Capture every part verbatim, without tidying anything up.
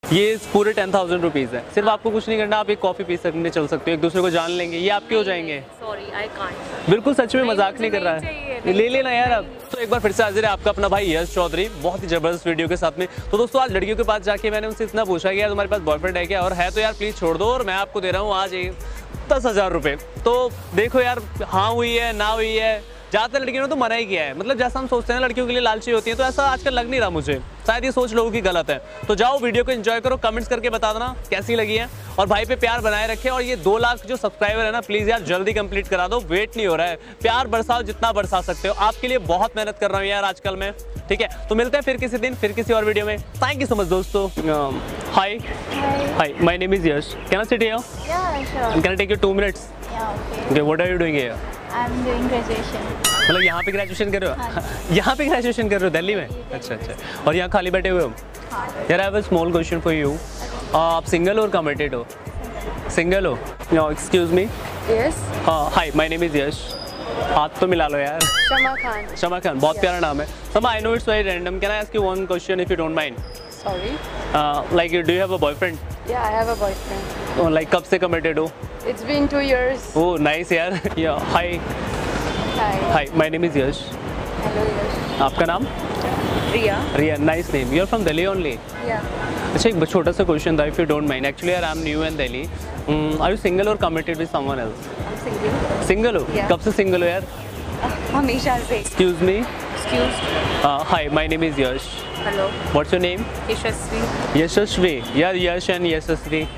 ये पूरे ten thousand rupees है। सिर्फ आपको कुछ नहीं करना, आप एक कॉफ़ी पी सकने चल सकते हो, एक दूसरे को जान लेंगे, ये आपके हो जाएंगे। Sorry I can't. बिल्कुल सच में, मजाक नहीं कर रहा है, ले लेना यार। अब तो एक बार फिर से हाजिर है आपका अपना भाई यश चौधरी, बहुत ही जबरदस्त वीडियो के साथ में। तो दोस्तों आज लड़कियों के पास जाके मैंने उनसे इतना पूछा कि यार तुम्हारे पास बॉयफ्रेंड है क्या, और है तो यार प्लीज़ छोड़ दो, और मैं आपको दे रहा हूँ आज दस हज़ार रुपये। तो देखो यार, हाँ हुई है ना हुई है, ज़्यादातर लड़कियों ने तो मना ही किया है। मतलब जैसा हम सोचते हैं लड़कियों के लिए लालची होती है, तो ऐसा आजकल लग नहीं रहा मुझे, शायद ये सोच लोगों की गलत है। तो जाओ वीडियो को एंजॉय करो, कमेंट्स करके बता देना कैसी लगी है, और भाई पे प्यार बनाए रखें। और ये दो लाख जो सब्सक्राइबर है ना, प्लीज़ यार जल्दी कंप्लीट करा दो, वेट नहीं हो रहा है। प्यार बरसाओ जितना बरसा सकते हो, आपके लिए बहुत मेहनत कर रहा हूँ यार आजकल मैं, ठीक है। तो मिलते हैं फिर किसी दिन, फिर किसी और वीडियो में। थैंक यू सो मच दोस्तों। Hi hi, my name is Yash, can I sit here? Yeah, sure. Can I take you two minutes? Yeah, okay. Okay, what are you doing here? I'm doing graduation. मतलब यहाँ पे graduation कर रहे हो? यहाँ पे graduation कर रहे हो दिल्ली में? अच्छा अच्छा, और यहाँ खाली बैठे हुए हो? यार I have a small question for you, आप सिंगल और कमिटेड हो? सिंगल हो? No excuse me. यस। हाँ hi, my name is Yash, हाथ तो मिला लो यार। शमा खान। शमा खान, बहुत प्यारा नाम है। Sama, I know it's very random, can I ask you one question if you don't mind? Sorry. Like do you have a boyfriend? Yeah I have a boyfriend. Like कब से कमिटेड हो? It's been two years. Oh nice यार। Yeah hi hi, my name is Yash. Hello Yash. आपका नाम? Riya. Riya, nice name. You are from Delhi only? Yeah. अच्छा, एक छोटा सा क्वेश्चन था, if you don't mind. Actually यार I am new in Delhi, are you single और committed with someone else? I am single. Single हो? Yeah. कब से सिंगल हो यार? हमेशा से। Excuse me. Excuse. Hi, my name is Yash. Hello. What's your name? Yashasvi. Yashasvi, यार Yash and Yashasvi.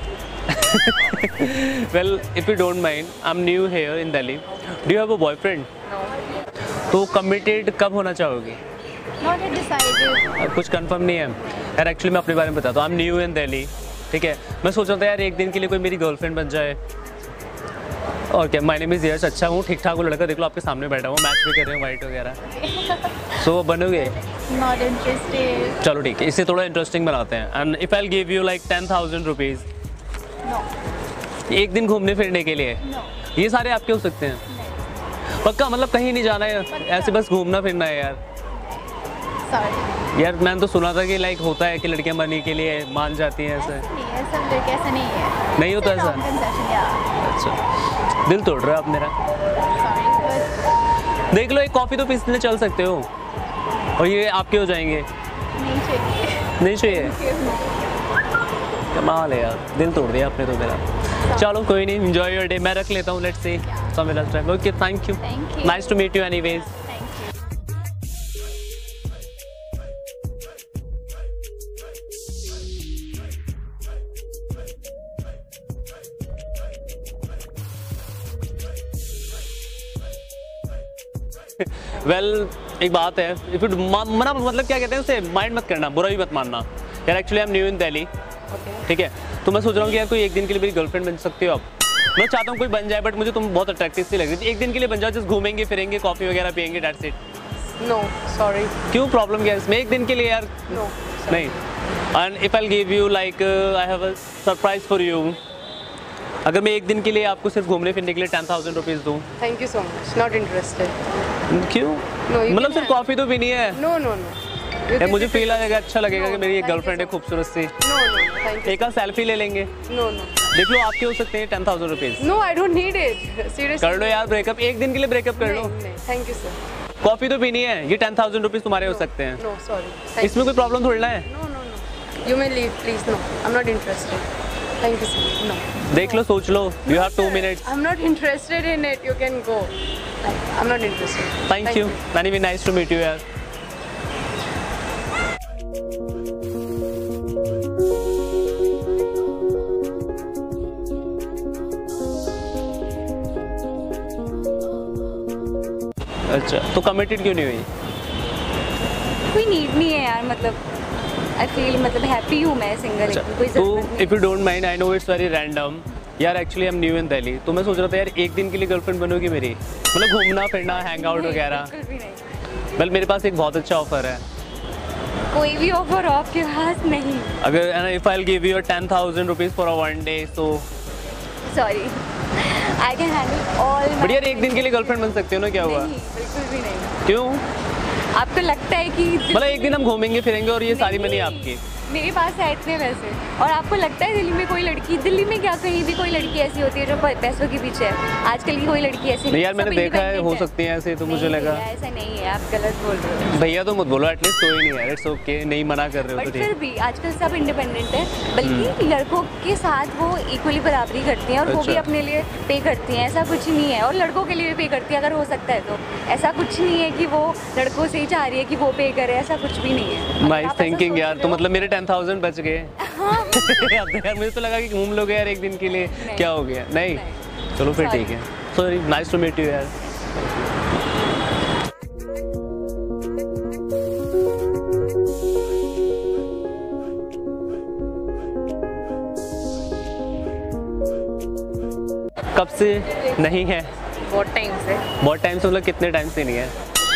Well, if you don't mind, I'm new here in Delhi. Do you have a boyfriend? No. तो committed कब होना चाहोगी? Not yet decided. कुछ confirm नहीं है यार। Actually मैं अपने बारे में बताता हूँ, I'm new in Delhi, ठीक है। मैं सोच रहा था यार एक दिन के लिए कोई मेरी गर्लफ्रेंड बन जाए। और क्या, माय नेम इज यश, अच्छा हूँ, ठीक ठाक हूँ लड़का, देख लो आपके सामने बैठा हूँ, मैच भी कर रहे हैं वाइट वगैरह। सो बनोगे? Not interested. चलो ठीक है, इसे थोड़ा इंटरेस्टिंग बनाते हैं। And if I give you like ten thousand rupees No. एक दिन घूमने फिरने के लिए, No. ये सारे आपके हो सकते हैं? पक्का? मतलब कहीं नहीं जाना है, ऐसे बस घूमना फिरना है यार? Sorry. यार मैंने तो सुना था कि लाइक होता है कि लड़कियां मनी के लिए मान जाती हैं ऐसे। ऐसा नहीं है, सब लड़के ऐसा नहीं है। नहीं होता ऐसा? Wrong conception, yeah. अच्छा, दिल तोड़ रहे हो आप मेरा। Sorry, but देख लो, एक कॉफ़ी तो पीसने चल सकते हो, और ये आपके हो जाएंगे। नहीं चाहिए। नहीं चाहिए? कमाल है यार, दिल तोड़ दिया आपने तो मेरा। चलो कोई नहीं, एंजॉय योर डे, मैं रख लेता हूँ, let's see some other time. Okay, thank you, Thank you. Nice to meet you anyways. Thank you. Well well, एक बात है, इफ यू मना मतलब क्या कहते हैं उसे, माइंड मत करना, बुरा भी मत मानना यार। Actually I am new in Delhi, ठीक है। तो मैं सोच रहा हूँ कि यार कोई एक दिन के लिए मेरी गर्लफ्रेंड बन सकती हो आप? मैं चाहता हूँ कोई बन जाए, बट मुझे तुम बहुत अट्रैक्टिव सी लग रही थी। एक दिन के लिए बन जाओ, जस्ट घूमेंगे फिरेंगे, कॉफ़ी वगैरह पियेंगे, दैट्स इट। No sorry. क्यों, प्रॉब्लम क्या है इसमें? एक दिन के लिए यार? नो नहीं। And if I give you like I have a surprise for you, अगर मैं एक दिन के लिए आपको सिर्फ घूमने फिरने के लिए टेन थाउजेंड रुपीज़ दूँ? Thank you so much, not interested. क्यों? मतलब सिर्फ कॉफ़ी तो पीनी है? नो नो नो, यार मुझे फील आएगा, अच्छा लगेगा कि मेरी एक गर्लफ्रेंड है खूबसूरत सी। No no thank you. एक आध सेल्फी ले लेंगे। नो नो, देख लो आपके हो सकते हैं ten thousand rupees. No I don't need it, seriously. कर लो यार ब्रेकअप, एक दिन के लिए ब्रेकअप कर लो। नहीं, थैंक यू सर। कॉफ़ी तो पीनी है, ये टेन थाउजेंड रुपीज़ तुम्हारे हो सकते हैं। नो सॉरी, इसमें कोई प्रॉब्लम थोड़ी ना है। No no no, you may leave please. No, I am not interested. Thank you sir. No, देख लो, सोच लो, you have two minutes. I am not interested in it, you can go. I am not interested. Thank you, anyway nice to meet you यार। अच्छा, तो committed क्यों नहीं हुई? कोई नीड नहीं है यार, मतलब आई फील मतलब हैप्पी हूँ मैं सिंगल। अच्छा, कोई तो ज़रूरत नहीं। If you don't mind, I know it's very random यार, actually I am new in Delhi, तो मैं सोच रहा था यार एक दिन के लिए गर्लफ्रेंड बनोगी मेरी, मतलब घूमना फिरना, हैंग आउट वगैरह। बिल्कुल भी नहीं। वेल मेरे पास एक बहुत अच्छा ऑफर है। कोई भी ऑफर हो आपके पास? नहीं। अगर if I give you ten thousand rupees for a one day, so sorry, I can handle all. But यार एक दिन के लिए गर्लफ्रेंड बन सकती हो ना, क्या हुआ? नहीं, बिल्कुल भी नहीं। क्यों? आपको लगता है कि मतलब एक दिन हम घूमेंगे फिरेंगे और ये सारी मनी आपकी? मेरे पास है इतने पैसे। और आपको लगता है दिल्ली में कोई लड़की, दिल्ली में क्या कहीं भी कोई लड़की ऐसी होती है जो पैसों के पीछे है? आजकल की कोई लड़की ऐसी नहीं यार, मैंने देखा है, हो सकती है ऐसे, तो मुझे लगा ऐसा नहीं है। आप गलत बोल रहे हो भैया, तो मत बोलो, एटलीस्ट कोई नहीं है, इट्स ओके, नहीं मना कर रहे हो तो ठीक। फिर भी आजकल सब इंडिपेंडेंट है, बल्कि लड़कों के साथ वो इक्वली बराबरी करती हैं और वो भी अपने लिए पे करती हैं, ऐसा कुछ नहीं है। और लड़कों के लिए भी पे करती है अगर हो सकता है तो। ऐसा कुछ नहीं है कि वो लड़कों से ही चाह रही है कि वो पे करे, ऐसा कुछ भी नहीं है। नाइस थिंकिंग यार। तो मतलब मेरे टेन थाउजेंड बच गए। यार मुझे तो लगा कि घूम लोगे यार एक दिन के लिए, क्या हो गया? नहीं, चलो फिर ठीक है। Sorry, nice to meet you यार। कब से नहीं है? बहुत टाइम से। बहुत टाइम से मतलब कितने टाइम से नहीं है?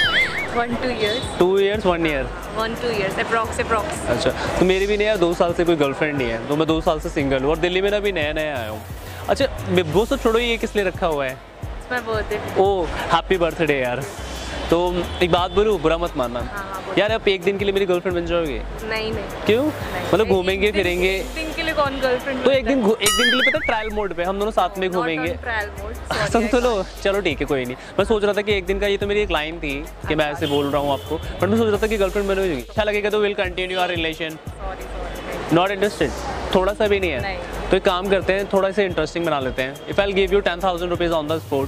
One two years. Two years one year one two years approx approx. अच्छा, तो मेरी भी नहीं यार, दो साल से कोई गर्लफ्रेंड नहीं है, तो मैं दो साल से सिंगल हूँ और दिल्ली में ना भी नया नया आया हूँ। अच्छा, वो सब छोड़ो, ये किस लिए रखा हुआ है? बर्थडे। ओह हैप्पी बर्थडे यार। तो एक बात बोलूँ, बुरा मत मानना। हाँ, यार आप एक दिन के लिए मेरी गर्लफ्रेंड बन जाओगे? नहीं नहीं। क्यों? मतलब घूमेंगे फिरेंगे। एक दिन के लिए कौन गर्लफ्रेंड? तो एक दिन एक दिन के लिए पता है ट्रायल मोड पे हम दोनों साथ में घूमेंगे। सब तो लो, चलो ठीक है, कोई नहीं। मैं सोच रहा था कि एक दिन का, ये तो मेरी एक लाइन थी कि मैं ऐसे बोल रहा हूँ आपको, बट मैं सोच रहा था कि गर्लफ्रेंड बनोगी, अच्छा लगेगा तो will continue our relation. Not interested? थोड़ा सा भी नहीं है? तो एक काम करते हैं, थोड़ा सा इंटरेस्टिंग बना लेते हैं। If I give you ten thousand rupees on the spot,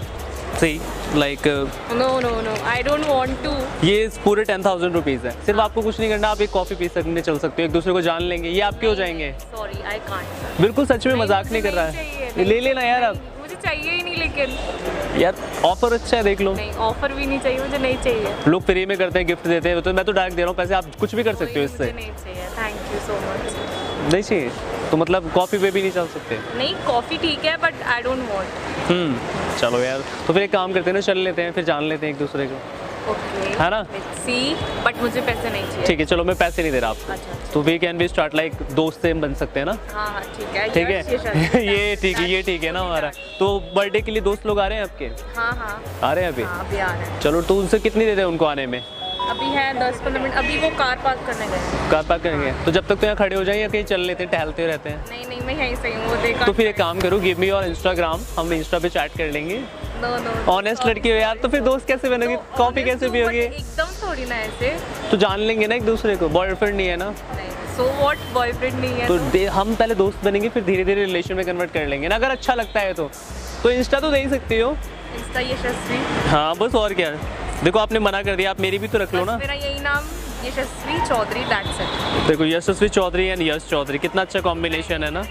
see like no no no, I don't want to. ये पूरे टेन थाउजेंड रुपीज है, सिर्फ आपको कुछ नहीं करना, आप एक कॉफी पी सकने चल सकते हो, एक दूसरे को जान लेंगे, ये आपके हो जाएंगे। Sorry, I can't. बिल्कुल सच में, मजाक नहीं कर रहा है, ले लेना यार। आप मुझे चाहिए ही नहीं, लेकिन यार ऑफर अच्छा है, देख लो। नहीं, ऑफर भी नहीं चाहिए, मुझे नहीं चाहिए। लोग फ्री में करते हैं, गिफ्ट देते हैं, तो मैं तो डायरेक्ट दे रहा हूँ पैसे, आप कुछ भी कर सकते हो इससे। मुझे नहीं चाहिए, थैंक यू सो मच। नहीं चाहिए तो मतलब कॉफी पे भी नहीं चल सकते? नहीं, कॉफी ठीक है, but I don't want. Hmm चलो यार, तो फिर एक काम करते हैं ना, चल लेते हैं, फिर जान लेते हैं एक दूसरे को। ओके, है ना? सी, बट मुझे पैसे नहीं चाहिए। ठीक है, चलो मैं पैसे नहीं दे रहा आपको। अच्छा, अच्छा। तो we can be start like दोस्त से हम बन सकते हैं ना? हाँ हाँ ठीक है, ठीक है। ये ठीक है, ये ठीक है ना हमारा। तो बर्थडे के लिए दोस्त लोग आ रहे हैं आपके? हाँ हाँ आ रहे हैं अभी? हाँ, अभी आ रहे हैं। चलो, तो उनसे कितनी देते हैं उनको आने में? अभी है दस पंद्रह मिनट, अभी वो कार पार्क करने गए। कार पार्क करेंगे? तो जब तक तो यहाँ खड़े हो जाए या कहीं चल लेते हैं, टहलते रहते हैं? नहीं नहीं, मैं यहीं सही हूँ, वो देखा। तो फिर एक काम करो, गिव मी योर इंस्टाग्राम, हम इंस्टा पे चैट कर लेंगे। नो नो, ऑनेस्ट लड़की हो यार, तो फिर दोस्त कैसे बनोगे? कॉफी कैसे पियोगे? एकदम थोड़ी ना ऐसे। तो जान लेंगे ना एक दूसरे को, बॉयफ्रेंड नहीं है ना? सो व्हाट, बॉयफ्रेंड नहीं है तो, तो? हम पहले दोस्त बनेंगे, फिर धीरे धीरे रिलेशन में कन्वर्ट कर लेंगे ना, अगर अच्छा लगता है तो। तो इंस्टा तो दे ही सकती हो। इंस्टा यशस्वी। हाँ बस, और क्या। देखो आपने मना कर दिया, आप मेरी भी तो रख लो ना। मेरा यही नाम यशस्वी चौधरी, दैट्स इट। देखो, यशस्वी चौधरी एंड यश चौधरी, कितना अच्छा कॉम्बिनेशन है ना।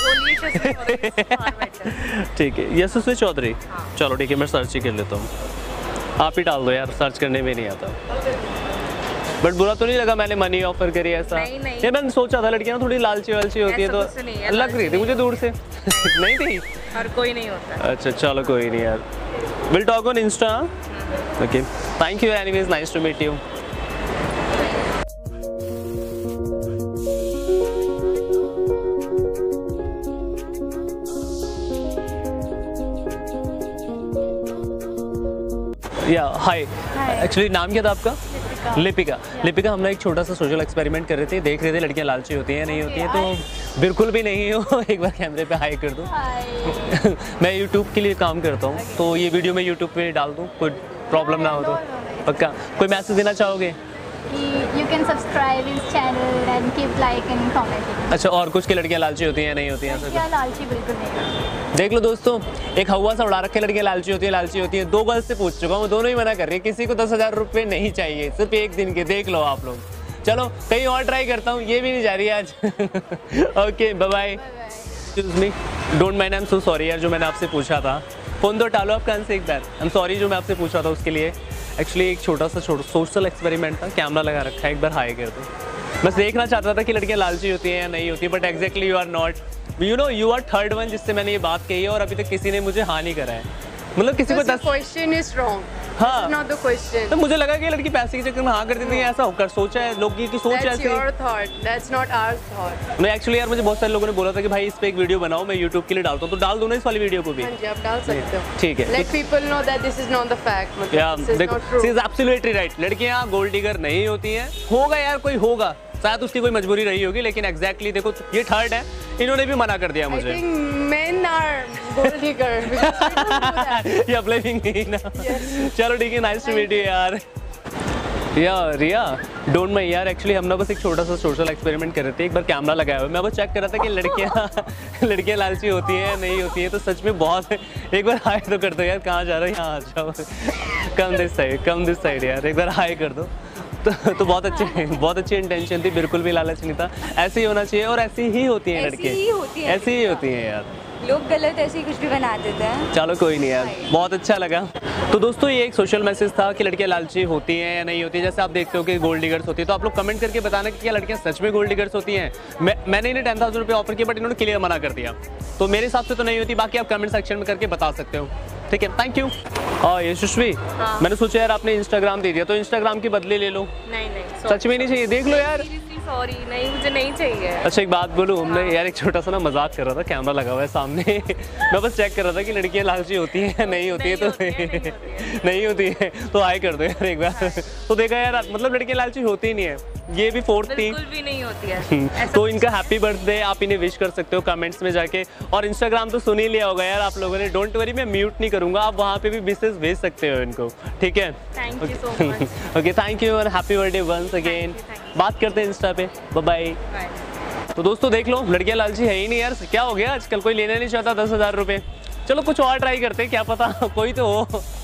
ठीक है, यशस्वी चौधरी। चलो ठीक है, मैं सर्च ही कर लेता हूँ, आप ही डाल दो यार, सर्च करने में नहीं आता। बट बुरा तो नहीं लगा मैंने मनी ऑफर करी ऐसा? नहीं नहीं, ये मैंने सोचा था लड़कियां ना थोड़ी लालची वालची होती है, तो लग रही थी मुझे दूर से। नहीं थी? हर कोई नहीं होता। अच्छा चलो, कोई नहीं यार, will talk on insta. Okay, thank you anyways, nice to meet you. Yeah hi, actually नाम क्या था आपका? लिपिका। लिपिका, हम ना एक छोटा सा सोशल एक्सपेरिमेंट कर रहे थे, देख रहे थे लड़कियां लालची होती हैं नहीं होती हैं, तो बिल्कुल भी नहीं हो। एक बार कैमरे पे हाई कर दो। मैं यूट्यूब के लिए काम करता हूँ, तो ये वीडियो मैं यूट्यूब पे डाल दूँ, कोई प्रॉब्लम ना हो तो? पक्का। कोई मैसेज देना चाहोगे? You can subscribe his channel and keep like and commenting. अच्छा, और कुछ की लड़कियां लालची होती हैं नहीं होती हैं? लड़कियां लालची बिल्कुल नहीं। देख लो दोस्तों, एक हवा सा उड़ा रखे, लड़कियां लालची होती है लालची होती है। दो गर्ल्स से पूछ चुका हूँ, दोनों ही मना कर रही है, किसी को दस हजार रुपये नहीं चाहिए, सिर्फ एक दिन के। देख लो आप लोग। चलो कहीं और ट्राई करता हूँ, ये भी नहीं जा रही आज। Okay, bye bye. Excuse me, don't mind, I am so sorry यार, जो मैंने आपसे पूछा था। फोन तो टालो आप कान से एक बार। आई एम सॉरी, जो मैं आपसे पूछा था उसके लिए। एक्चुअली एक छोटा सा छोटा सोशल एक्सपेरिमेंट था, कैमरा लगा रखा है, एक बार हाई कर दो। बस देखना चाहता था कि लड़कियां लालची होती हैं या नहीं होती, but exactly you are not. You know, you are third one जिससे मैंने ये बात कही है, और अभी तक किसी ने मुझे हाँ नहीं करा है। मतलब किसी को दस क्वेश्चन इज रॉन्ग। हाँ, नॉट द क्वेश्चन। तो मुझे लगा कि लड़की पैसे के चक्कर में हाँ कर देती है, ऐसा होकर सोचा है लोग की सोच ऐसी। Your thought, that's not our thought. नहीं एक्चुअली यार, मुझे बहुत सारे लोगों ने बोला था कि भाई इस पे एक वीडियो बनाओ, मैं यूट्यूब के लिए डालता हूँ, तो डाल दो ना इस वाली वीडियो को भी। हाँ जी, आप डाल सकते हो। ठीक है, let people know that this is not the fact. Yeah देखो, शी इज एब्सोल्युटली राइट, लड़कियां गोल्ड डिगर नहीं होती हैं। होगा यार, कोई होगा, शायद उसकी कोई मजबूरी रही होगी, लेकिन एग्जैक्टली देखो ये थर्ड है, इन्होंने भी मना कर दिया मुझे। I think men are gold digger because we don't do that. या blaming me ना। Yes. चलो ठीक है, नाइस टू मीट यू यार। या रिया डोंट माइंड यार, एक्चुअली हम ना बस एक छोटा सा सोशल एक्सपेरिमेंट कर रहे थे। एक बार कैमरा लगाया हुआ है, मैं बस चेक कर रहा था कि लड़कियां लड़कियां लालची होती हैं नहीं होती हैं, तो सच में बहुत है। एक बार हाई तो कर दो यार, कहाँ जा रहे हो, यहाँ आ जाओ। Come this side, come this side यार, एक बार हाई कर दो। तो, तो बहुत अच्छे बहुत अच्छी इंटेंशन थी, बिल्कुल भी लालच नहीं था। ऐसे ही होना चाहिए और ऐसी ही होती हैं लड़कियां, ऐसी ही होती हैं यार। लोग गलत ऐसे ही कुछ भी बना देते हैं। चलो कोई नहीं यार, बहुत अच्छा लगा। तो दोस्तों ये एक सोशल मैसेज था कि लड़कियां लालची होती हैं या नहीं होती हैं। जैसे आप देखते हो कि गोल्ड डिगर्स होती है, तो आप लोग कमेंट करके बताना कि क्या लड़कियां सच में गोल्ड डिगर्स होती हैं। मैं मैंने इन्हें टेन थाउजेंड रुपये ऑफर किया, बट इन्होंने क्लियर मना कर दिया। तो मेरे हिसाब से तो नहीं होती, बाकी आप कमेंट सेक्शन में करके बता सकते हो। ठीक है, थैंक यू। और यशस्वी, हाँ। मैंने सोचा यार आपने इंस्टाग्राम दे दिया, तो इंस्टाग्राम की बदले ले लो। नहीं नहीं, सच में नहीं चाहिए, देख लो यार। सॉरी, नहीं मुझे नहीं चाहिए। अच्छा एक बात बोलूँ, हमने यार एक छोटा सा ना मजाक कर रहा था, कैमरा लगा हुआ है सामने। मैं बस चेक कर रहा था कि लड़कियां लालची होती हैं नहीं होती है, तो नहीं होती है तो हाई कर दो यार एक बार। तो देखा यार, मतलब लड़कियां लालची होती ही नहीं है, ये भी फोर्थ थी, बिल्कुल भी नहीं होती है। तो इनका हैप्पी बर्थडे आप इन्हें विश कर सकते हो कमेंट्स में जाके। और इंस्टाग्राम तो सुन ही लिया होगा यार आप लोगों ने, डोंट वरी, मैं म्यूट नहीं करूंगा, आप वहाँ पे भी विशेस भेज सकते हो इनको। ठीक है, thank you so much. Okay, thank you और हैप्पी बर्थडे वंस अगेन। बात करते हैं इंस्टा पे, बाय बाय। तो दोस्तों देख लो, लड़कियां लालची है ही नहीं यार, क्या हो गया आजकल, कोई लेना नहीं चाहता दस हजार रुपये। चलो कुछ और ट्राई करते हैं, क्या पता कोई तो हो।